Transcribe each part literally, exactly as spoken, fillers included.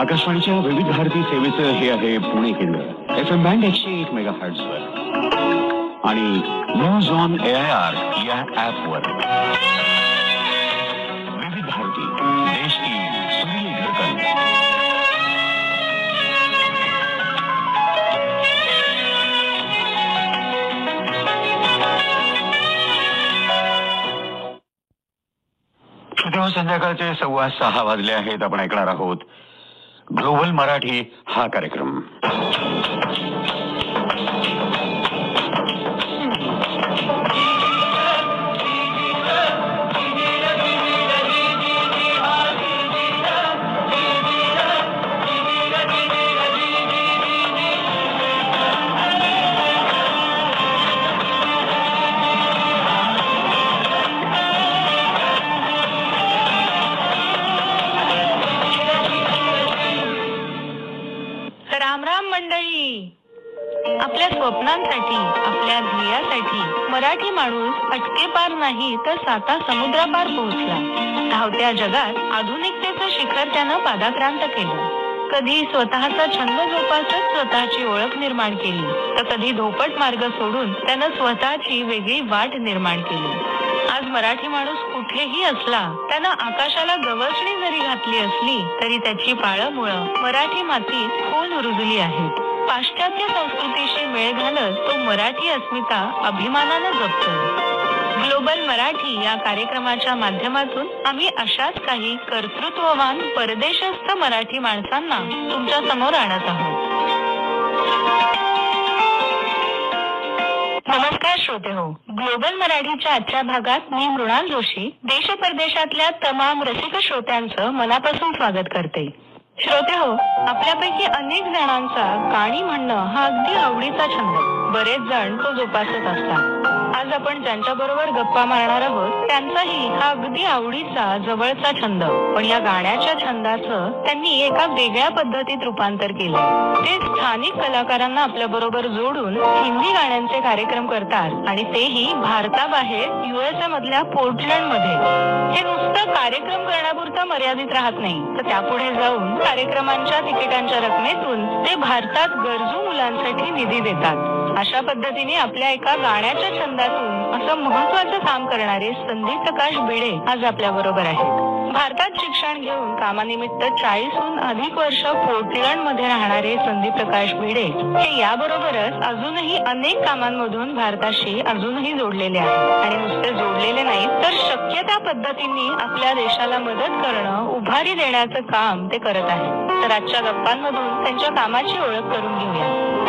आकाशवाणीच्या विविध भारती सेवेचं हे आहे पुणे केंद्र एफ एम बँड एकशे एक मेगा हर्ट्झवर आणि news on A I R या ऍपवर विविध भारती देश की सुरीली धड़कन। संध्याकाळचे सव्वा सहा वाजले आहेत। आपण ऐकणार आहोत ग्लोबल मराठी हा कार्यक्रम। आपल्या स्वप्नांसाठी, आपल्या ध्येयासाठी मराठी माणूस अटकेपार नाही तर साता समुद्रापार पोहोचला। धावत्या जगात आधुनिकतेचं शिखर त्यानं पादाक्रांत केलं। कधी स्वतःचा छंद जोपासत स्वतःची ओळख निर्माण केली, तर कधी धोपट मार्ग सोडून त्यानं स्वतःची वेगळी वाट निर्माण केली। आज मराठी माणूस कुठेही असला, त्यानं आकाशाला गवसणी जरी घातली असली तरी त्याची पाळंमुळं मराठी मातीत खोल रुजली आहेत। पाश्चात्य संस्कृतीशी मेळ घालत तो मराठी अस्मिता अभिमानानं जपतो। ग्लोबल मराठी या कार्यक्रमाच्या माध्यमातून आम्ही अशाच काही कर्तृत्ववान परदेशस्थ मराठी माणसांना तुमच्या समोर आणत आहोत। नमस्कार श्रोते हो, ग्लोबल मराठीच्या आजच्या भागात मी मृणाल जोशी देश परदेशातल्या तमाम रसिक श्रोत्यांचं मनापासून स्वागत करते। श्रोते हो, आपल्यापैकी अनेक जणांचा गाणी म्हणणं हा अगदी आवडीचा छंद, बरेच जण तो जोपासत असतात। आज आपण ज्यांच्या बरोबर गप्पा मारणार आहोत त्यांचाही हा अगदी आवडीचा जवळचा छंद, पण या गाण्याच्या छंदाचं त्यांनी एका वेगळ्या पद्धतीत रूपांतर केलं। ते स्थानिक कलाकारांना आपल्या बरोबर जोडून हिंदी गाण्यांचे कार्यक्रम करतात आणि तेही भारताबाहेर युएसए मधल्या पोर्टलँड मध्ये। हे नुसतं कार्यक्रम करण्यापुरतं मर्यादित राहत नाही, तर त्यापुढे जाऊन कार्यक्रमांच्या तिकिटांच्या रकमेतून ते भारतात गरजू मुलांसाठी निधी देतात। अशा पद्धतीने आपल्या एका गाण्याच्या छंदातून असं महत्वाचं काम करणारे संदीप प्रकाश भिडे आज आपल्या बरोबर आहेत। भारतात शिक्षण घेऊन कामानिमित्त चाळीसहून अधिक वर्ष पोर्टलँड मध्ये राहणारे संदीप प्रकाश भिडे हे याबरोबरच अजूनही अनेक कामांमधून भारताशी अजूनही जोडलेले आहेत आणि नुसते जोडलेले नाहीत, तर शक्य त्या पद्धतीने आपल्या देशाला मदत करणं, उभारी देण्याचं काम ते करत आहेत। तर आजच्या गप्पांमधून त्यांच्या कामाची ओळख करून घेऊया।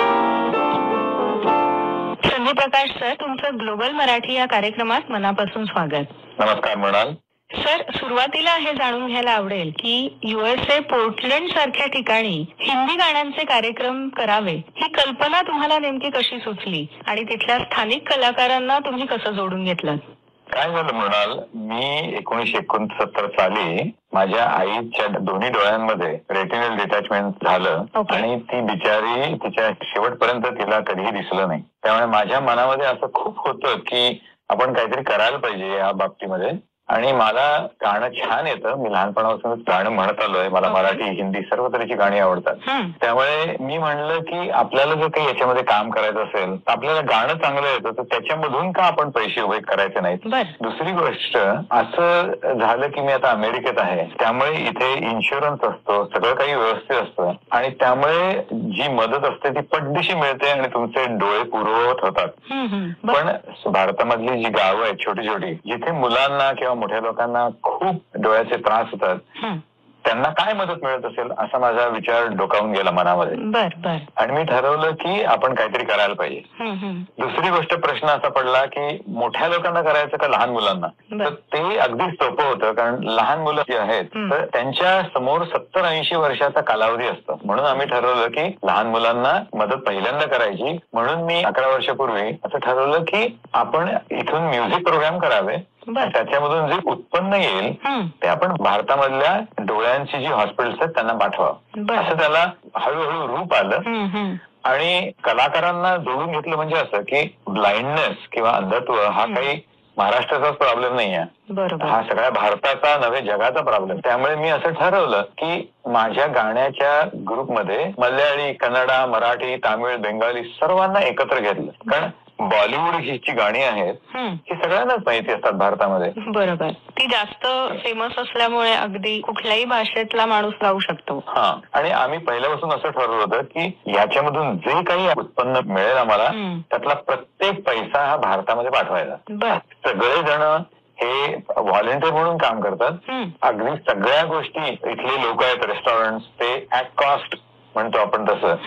संदीप प्रकाश सर, तुमचं ग्लोबल मराठी या कार्यक्रमात मनापासून स्वागत। नमस्कार मृणाल सर, सुरुवातीला हे जाणून घ्यायला आवडेल की युएसए पोर्टलँड सारख्या ठिकाणी हिंदी गाण्यांचे कार्यक्रम करावे ही कल्पना तुम्हाला नेमकी कशी सुचली आणि तिथल्या स्थानिक कलाकारांना तुम्ही कसं जोडून घेतलं? काय झालं मृणाल, मी एकोणीशे एकोणसत्तर साली माझ्या आईच्या दोन्ही डोळ्यांमध्ये रेटिनल डिटॅचमेंट झालं आणि ती बिचारी तिच्या शेवटपर्यंत तिला कधीही दिसलं नाही। त्यामुळे माझ्या मनामध्ये असं खूप होतं की आपण काहीतरी करायला पाहिजे या बाबतीमध्ये। आणि मला गाणं छान येतं, मी लहानपणापासूनच गाणं म्हणत आलोय, मला मराठी हिंदी सर्व तऱ्हेची गाणी आवडतात। त्यामुळे मी म्हणलं की आपल्याला जर काही याच्यामध्ये काम करायचं असेल तर आपल्याला गाणं चांगलं येतं, तर त्याच्यामधून का आपण पैसे उभे करायचे नाहीत। दुसरी गोष्ट असं झालं की मी आता अमेरिकेत आहे, त्यामुळे इथे इन्शुरन्स असतो, सगळं काही व्यवस्थित असतं आणि त्यामुळे जी मदत असते ती पटदिशी मिळते आणि तुमचे डोळे पूर्ववत होतात। पण भारतामधली जी गावं आहेत छोटी छोटी, जिथे मुलांना किंवा मोठ्या लोकांना खूप डोळ्याचे त्रास होतात, त्यांना काय मदत मिळत असेल असा माझा विचार डोकावून गेला मनामध्ये। बर बर आणि मी ठरवलं की आपण काहीतरी करायला पाहिजे। दुसरी गोष्ट प्रश्न असा पडला की मोठ्या लोकांना करायचं का लहान मुलांना, तर ते अगदी सोपं होतं, कारण लहान मुलं जी आहेत तर त्यांच्या समोर सत्तर ऐंशी वर्षाचा कालावधी असतो, म्हणून आम्ही ठरवलं की लहान मुलांना मदत पहिल्यांदा करायची। म्हणून मी अकरा वर्षापूर्वी असं ठरवलं की आपण इथून म्युझिक प्रोग्राम करावे, त्याच्यामधून जे उत्पन्न येईल ते आपण भारतामधल्या डोळ्यांची जी हॉस्पिटल्स आहेत त्यांना पाठवावं, असं त्याला हळूहळू रूप आलं। आणि कलाकारांना जोडून घेतलं म्हणजे असं की ब्लाइंडनेस किंवा अंधत्व हा काही महाराष्ट्राचाच प्रॉब्लेम नाही आहे, बरोबर, हा सगळ्या भारताचा नव्हे जगाचा प्रॉब्लेम. त्यामुळे मी असं ठरवलं की माझ्या गाण्याच्या ग्रुपमध्ये मल्याळी, कन्नडा, मराठी, तामिळ, बेंगाली सर्वांना एकत्र घेतलं. कारण बॉलिवूड ही जी गाणी आहेत ही सगळ्यांनाच माहिती असतात भारतामध्ये. बरोबर, ती जास्त फेमस असल्यामुळे अगदी कुठल्याही भाषेतला माणूस गाऊ शकतो. हा, आणि आम्ही पहिल्यापासून असं ठरवलं होतं की याच्यामधून जे काही उत्पन्न मिळेल आम्हाला त्यातला प्रत्येक पैसा हा भारतामध्ये पाठवायचा. सगळेजण हे व्हॉलेंटिअर म्हणून काम करतात. अगदी सगळ्या गोष्टी इथले लोक आहेत, रेस्टॉरंट ते ऍट कॉस्ट म्हणतो आपण तसं,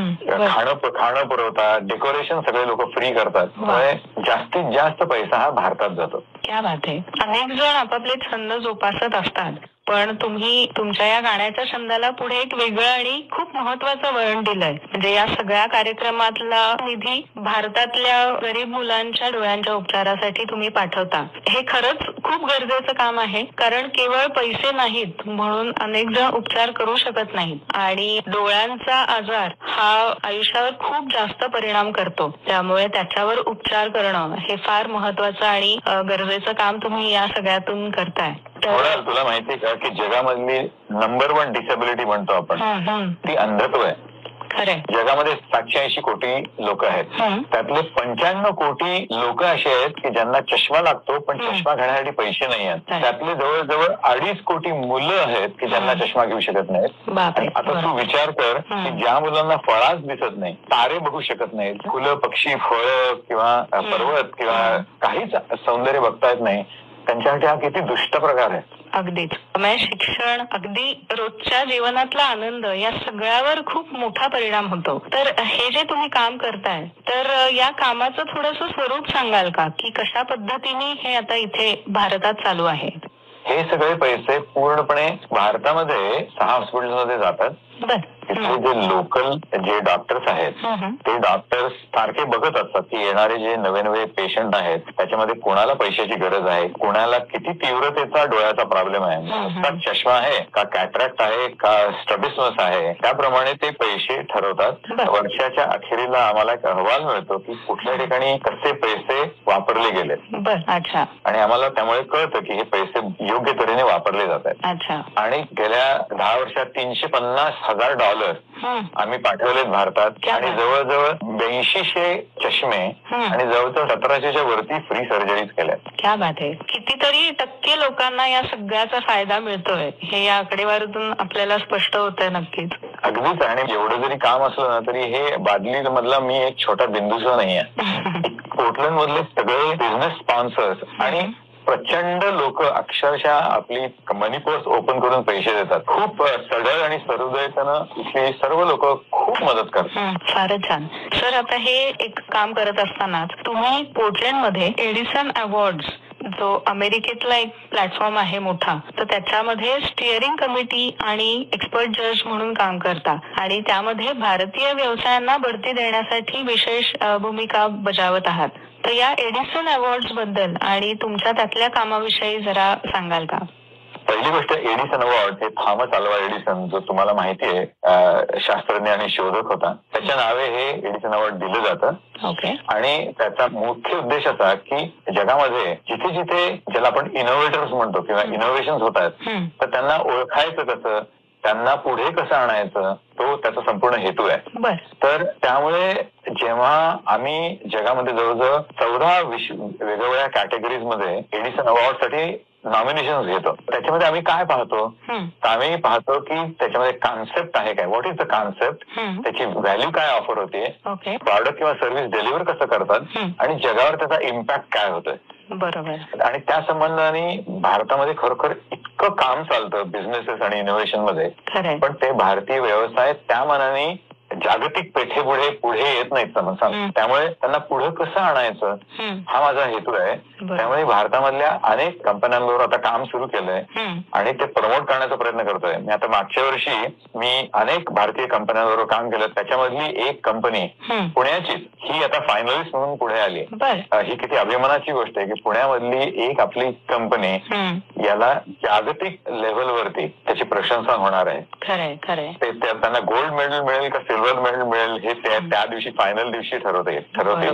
खाणं खाणं पुरवतात, डेकोरेशन सगळे लोक फ्री करतात. त्यामुळे जास्तीत जास्त पैसा हा भारतात जातो. क्या बात आहे. अनेक जण आपापले छंद जोपासत असतात, पण तुम्ही तुमच्या या गाण्याच्या छंदाला पुढे एक वेगळं आणि खूप महत्वाचं वळण दिलंय. म्हणजे या सगळ्या कार्यक्रमातला निधी भारतातल्या गरीब मुलांच्या डोळ्यांच्या उपचारासाठी तुम्ही पाठवता. हे खरंच खूप गरजेचं काम आहे, कारण केवळ पैसे नाहीत म्हणून अनेक जण उपचार करू शकत नाहीत आणि डोळ्यांचा आजार हा आयुष्यावर खूप जास्त परिणाम करतो. त्यामुळे त्याच्यावर उपचार करणं हे फार महत्वाचं आणि गरजेचं काम तुम्ही या सगळ्यातून करताय. तुला माहितीये का की जगामधली नंबर वन डिसेबिलिटी म्हणतो आपण ती अंधत्व आहे. खरंय. जगामध्ये सातशे ऐंशी कोटी लोक आहेत, त्यातले पंच्याण्णव कोटी लोक असे आहेत की ज्यांना चष्मा लागतो पण चष्मा घेण्यासाठी पैसे नाही आहेत. त्यातले जवळजवळ अडीच कोटी मुलं आहेत की ज्यांना चष्मा घेऊ शकत नाहीत. आता तू विचार कर की ज्या मुलांना फळाच दिसत नाही, तारे बघू शकत नाहीत, फुलं, पक्षी, फळं किंवा पर्वत किंवा काहीच सौंदर्य बघता येत नाही, त्यांच्यासाठी हा किती दुष्ट प्रकार आहे. अगदीच. शिक्षण, अगदी रोजच्या जीवनातला आनंद या सगळ्यावर खूप मोठा परिणाम होतो. तर हे जे तुम्ही काम करताय, तर या कामाचं थोडंसं स्वरूप सांगाल का की कशा पद्धतीने हे आता इथे भारतात चालू आहे? हे सगळे पैसे पूर्णपणे भारतामध्ये सहा हॉस्पिटलमध्ये जातात. तिथले जे लोकल जे डॉक्टर्स आहेत ते डॉक्टर्स सारखे बघत असतात की येणारे जे नवे नवे पेशंट आहेत त्याच्यामध्ये कोणाला पैशाची गरज आहे, कोणाला किती तीव्रतेचा डोळ्याचा प्रॉब्लेम आहे, चष्मा आहे का, कॅटरॅक्ट आहे का, स्ट्रॅबिस्मस आहे, त्याप्रमाणे ते पैसे ठरवतात. वर्षाच्या अखेरीला आम्हाला एक अहवाल मिळतो की कुठल्या ठिकाणी कसे पैसे वापरले गेले. अच्छा. आणि आम्हाला त्यामुळे कळतं की हे पैसे योग्य तऱ्हेने वापरले जात आहेत. अच्छा. आणि गेल्या दहा वर्षात तीनशे पन्नास हजार डॉलर आम्ही पाठवलेत भारतात आणि जवळजवळ ब्याऐंशीशे चष्मे आणि जवळजवळ सतराशेच्या वरती फ्री सर्जरीज केल्या. क्या बात आहे. कितीतरी टक्के लोकांना या सगळ्याचा फायदा मिळतोय हे या आकडेवारीतून आपल्याला स्पष्ट होत आहे. नक्कीच. अगदीच. आणि एवढं जरी काम असलं ना तरी हे बादली मधला मी एक छोटा बिंदूचा नाही आहे. पोर्टलंड मधले सगळे बिझनेस स्पॉन्सर्स आणि प्रचंड लोक अक्षरशः आपली मनी पर्स ओपन करून पैसे देतात. खूप सढळ आणि सहृदयतेनं इथली सर्व लोक खूप मदत करतात. फारच छान. सर, आता हे एक काम करत असताना तुम्ही पोर्टलँड मध्ये एडिसन अवॉर्ड्स जो अमेरिकेतला एक प्लॅटफॉर्म आहे मोठा, तर त्याच्यामध्ये स्टिअरिंग कमिटी आणि एक्सपर्ट जज म्हणून काम करता आणि त्यामध्ये भारतीय व्यवसायांना बढती देण्यासाठी विशेष भूमिका बजावत आहात. तर या एडिसन अवॉर्ड्स बद्दल आणि तुमच्या त्यातल्या कामाविषयी जरा सांगाल का? पहिली गोष्ट, एडिसन अवॉर्ड हे थॉमस अल्वा एडिसन जो तुम्हाला माहिती आहे शास्त्रज्ञ आणि शोधक होता, त्याच्या नावे हे एडिसन अवॉर्ड दिलं जातं. ओके. आणि त्याचा मुख्य उद्देश असा की जगामध्ये जिथे जिथे ज्याला आपण इनोव्हेटर्स म्हणतो किंवा इनोव्हेशन होत आहेत तर त्यांना ओळखायचं कसं, त्यांना पुढे कसं आणायचं, तो त्याचा संपूर्ण हेतू आहे. तर त्यामुळे जेव्हा आम्ही जगामध्ये जवळजवळ चौदा वेगवेगळ्या कॅटेगरीज मध्ये एडिसन अवॉर्ड साठी नॉमिनेशन घेतो, त्याच्यामध्ये आम्ही काय पाहतो तर आम्ही पाहतो की त्याच्यामध्ये कॉन्सेप्ट आहे काय, व्हॉट इज द कॉन्सेप्ट, त्याची व्हॅल्यू काय ऑफर होते, प्रॉडक्ट किंवा सर्व्हिस डिलिव्हर कसं करतात आणि जगावर त्याचा इम्पॅक्ट काय होतोय. बरोबर. आणि त्या संबंधाने भारतामध्ये खरोखर इतकं काम चालतं बिझनेसेस आणि इनोव्हेशन मध्ये, पण ते भारतीय व्यवसाय त्या मनाने जागतिक पेठेपुढे पुढे येत नाहीत समजा. त्यामुळे त्यांना पुढे कसं आणायचं हा माझा हेतू आहे. त्यामुळे भारतामधल्या अनेक कंपन्यांबरोबर आता काम सुरू केलंय आणि ते प्रमोट करण्याचा प्रयत्न करतोय. मी आता मागच्या वर्षी मी अनेक भारतीय कंपन्यांबरोबर काम केलं, त्याच्यामधली एक कंपनी पुण्याची ही आता फायनलिस्ट म्हणून पुढे आली. ही किती अभिमानाची गोष्ट आहे की पुण्यामधली एक आपली कंपनी याला जागतिक लेव्हलवरती त्याची प्रशंसा होणार आहे. खरंय खरंय. ते त्यांना गोल्ड मेडल मिळेल का सिल्वर मेडल मिळेल हे त्या दिवशी फायनल दिवशी ठरवते ठरवते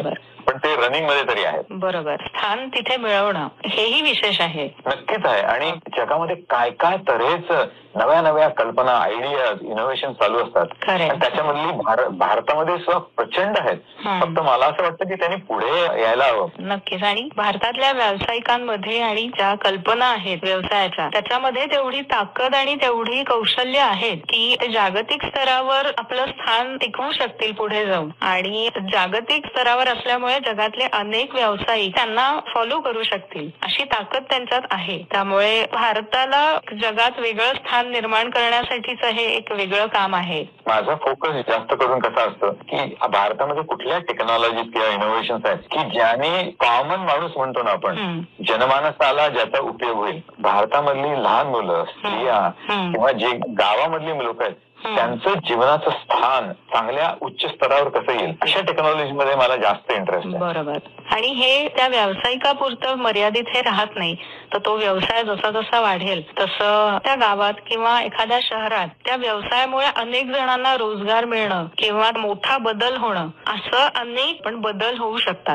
पण ते रनिंग मध्ये तरी आहेत. बरोबर, स्थान तिथे मिळवणं हेही विशेष आहे. नक्कीच आहे. आणि जगामध्ये काय काय तऱ्हेच नव्या नव्या कल्पना, आयडियाज, इनोव्हेशन चालू असतात. त्याच्यामधली भारतामध्ये सुद्धा प्रचंड आहेत. फक्त मला असं वाटतं की त्यांनी पुढे यायला हवं. नक्कीच. आणि भारतातल्या व्यावसायिकांमध्ये आणि ज्या कल्पना आहेत व्यवसायाच्या, त्याच्यामध्ये तेवढी ताकद आणि तेवढी कौशल्य आहेत की ते जागतिक स्तरावर आपलं स्थान टिकवू शकतील पुढे जाऊन. आणि जागतिक स्तरावर असल्यामुळे जगातले अनेक व्यावसायिक त्यांना फॉलो करू शकतील अशी ताकद त्यांच्यात आहे. त्यामुळे भारताला जगात वेगळं स्थान निर्माण करण्यासाठीच हे एक वेगळं काम आहे. माझा फोकस जास्त करून कसा असतो की भारतामध्ये कुठल्या टेक्नॉलॉजी किंवा इनोव्हेशन आहेत की ज्याने कॉमन माणूस म्हणतो ना आपण, जनमानसाला ज्याचा उपयोग होईल. भारतामधली लहान मुलं, स्त्रिया किंवा जे गावामधली लोक आहेत त्यांचं जीवनाचं स्थान चांगल्या उच्च स्तरावर कसं येईल अशा टेक्नॉलॉजी मध्ये मला जास्त इंटरेस्ट आहे. बरोबर. आणि हे त्या व्यावसायिकापुरतं मर्यादित हे राहत नाही, तर तो व्यवसाय जसा जसा वाढेल तसं त्या गावात किंवा एखाद्या शहरात त्या व्यवसायामुळे अनेक जणांना रोजगार मिळणं किंवा मोठा बदल होणं असं अनेक पण बदल होऊ शकतात.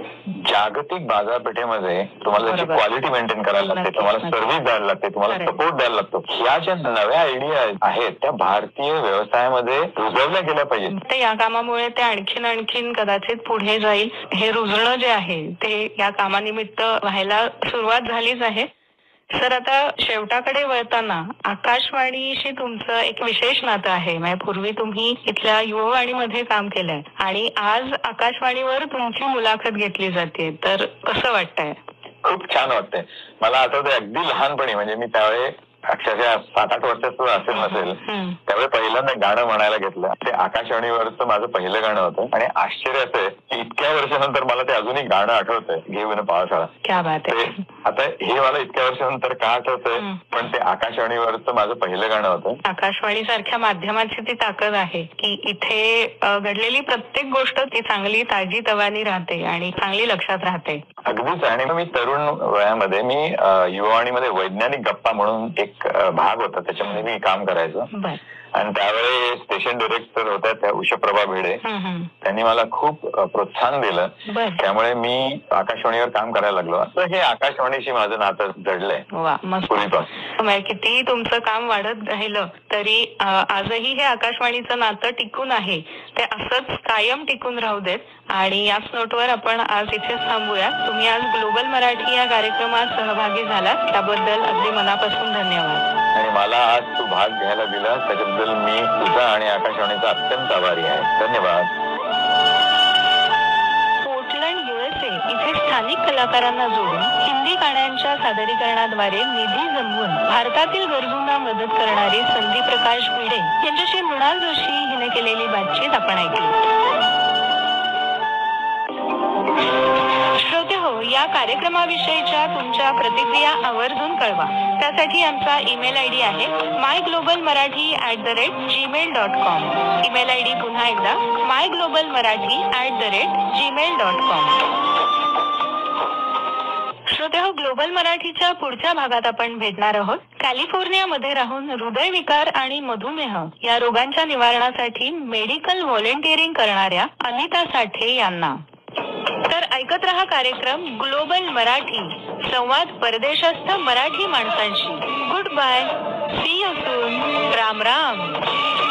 जागतिक बाजारपेठेमध्ये तुम्हाला त्याची क्वालिटी मेंटेन करायला लागते, तुम्हाला सर्व्हिस द्यायला लागते, तुम्हाला सपोर्ट द्यायला लागतो. ह्या ज्या नव्या आयडिया आहेत त्या भारतीय व्यवसायामध्ये रुजवल्या गेल्या पाहिजेत. या कामामुळे ते आणखीन आणखीन कदाचित पुढे जाईल. हे रुजणं जे आहे ते या कामानिमित्त व्हायला सुरुवात झालीच आहे. सर, आता शेवटाकडे वळताना आकाशवाणीशी तुमचं एक विशेष नातं आहे. म्हणजे पूर्वी तुम्ही इथल्या युववाणीमध्ये काम केलंय आणि आज आकाशवाणीवर तुमची मुलाखत घेतली जाते, तर कसं वाटतंय? खूप छान वाटतंय. मला आठवतंय अगदी लहानपणी, म्हणजे मी त्यावेळी अक्षरशः सात आठ वर्षाचं असेल नसेल, त्यावेळी पहिल्यांदा गाणं म्हणायला घेतलं. ते आकाशवाणीवरचं माझं पहिलं गाणं होतं. आणि आश्चर्य असं आहे की इतक्या वर्षानंतर मला ते अजूनही गाणं आठवतंय, घेऊन पावसाळा. क्या बात आहे. आता हे मला इतक्या वर्षानंतर का आठवतंय, पण ते आकाशवाणीवरचं माझं पहिलं गाणं होतं. आकाशवाणी सारख्या माध्यमाची ती ताकद आहे की इथे घडलेली प्रत्येक गोष्ट ती चांगली ताजी तवानी राहते आणि चांगली लक्षात राहते. अगदीच. आणि मी तरुण वयामध्ये मी युवावाणीमध्ये वैज्ञानिक गप्पा म्हणून एक भाग होता, त्याच्यामध्ये मी काम करायचो. आणि त्यावेळी स्टेशन डिरेक्टर होत्या त्या उषाप्रभा भिडे, त्यांनी मला खूप प्रोत्साहन दिलं. त्यामुळे मी आकाशवाणीवर काम करायला लागलो. असं हे आकाशवाणीशी माझं नातं जडलंय पूर्वीपासून. किती तुमचं काम वाढत राहिलं तरी आजही हे आकाशवाणीचं नातं टिकून आहे, ते असंच कायम टिकून राहू देत. आणि याच नोटवर आपण आज इथेच थांबूया. तुम्ही आज ग्लोबल मराठी या कार्यक्रमात सहभागी झालात त्याबद्दल अगदी मनापासून धन्यवाद. आणि मला आज तू भाग घ्यायला दिला त्याच्याबद्दल मी तुझा आणि आकाशवाणीचा अत्यंत आभारी आहे. धन्यवाद. पोर्टलंड युएसए इथे स्थानिक कलाकारांना जोडून हिंदी गाण्यांच्या सादरीकरणाद्वारे निधी जमवून भारतातील गरजूंना मदत करणारी संदीप प्रकाश भिडे यांच्याशी मृणाल जोशी हिने केलेली बातचीत आपण ऐकली. श्रोते हो, या कार्यक्रमाविषयीच्या तुमच्या प्रतिक्रिया आवर्जून कळवा. त्यासाठी आमचा ईमेल आय डी आहे my global Marathi at the rate Gmail dot com. Email I D पुन्हा एकदा my global Marathi at the rate Gmail dot com. श्रोते हो, ग्लोबल मराठीच्या पुढच्या भागात आपण भेटणार आहोत कॅलिफोर्नियामध्ये राहून हृदयविकार आणि मधुमेह या रोगांच्या निवारणासाठी मेडिकल व्हॉलेंटिअरिंग करणाऱ्या अनिता साठे यांना. तर ऐकत रहा कार्यक्रम ग्लोबल मराठी, संवाद परदेशस्थ मराठी माणसांशी. Good bye, see you soon. Ram Ram.